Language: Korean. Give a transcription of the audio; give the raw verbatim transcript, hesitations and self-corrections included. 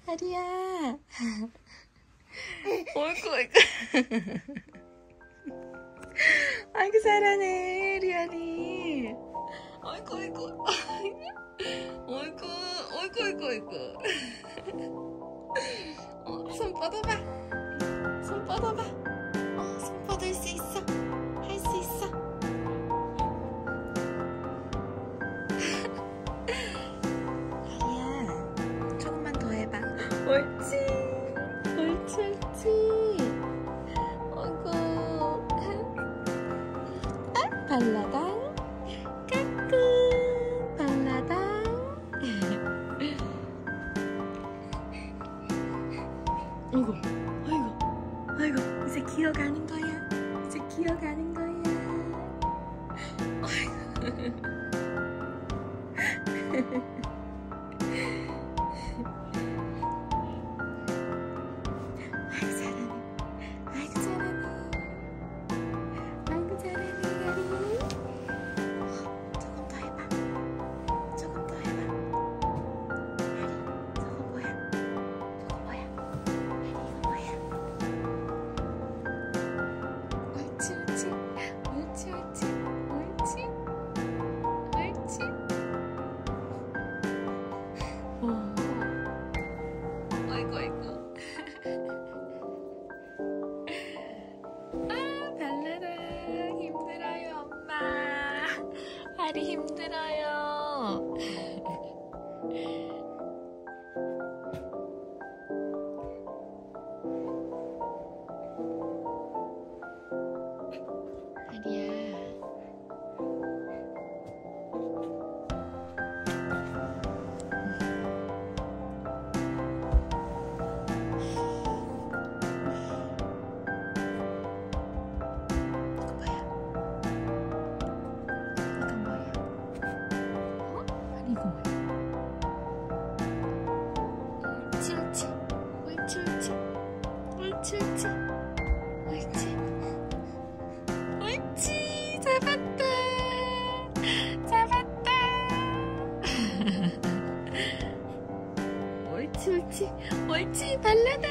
하리야. 어이구 어이구. 아이고 잘하네 리안이. 어이구 어이구. 어이구 어이구 어이구 어이구. 어, 손 뻗어봐. 손 뻗어봐. 어, 손 뻗을 수 있어. 할 수 있어. 하리야, 조금만 더 해봐. 옳지. 옳지 옳지. 어이구. 아, 발라당. 까꿍. 발라당. 어이구, 어이구, 어이구, 이제 기어가는 거야. 이제 기어가는 거야. 어이구. 아이고 잘하네. 아이고 잘하네. 아이고 잘하네, 야리. 조금 더 해봐. 조금 더 해봐. 야리, 저거 뭐야? 저거 뭐야? 야리, 이거 뭐야? 옳지, 옳지. 옳지, 옳지. 옳지. 옳지. 오. 아이고, 아이고. 아, 발라라. 힘들어요, 엄마. 하리 힘들어요. 하리야. 이거 뭐야? 옳지 옳지 옳지 옳지 옳지 옳지 옳지 잡았다 잡았다. 옳지 옳지 옳지 발라당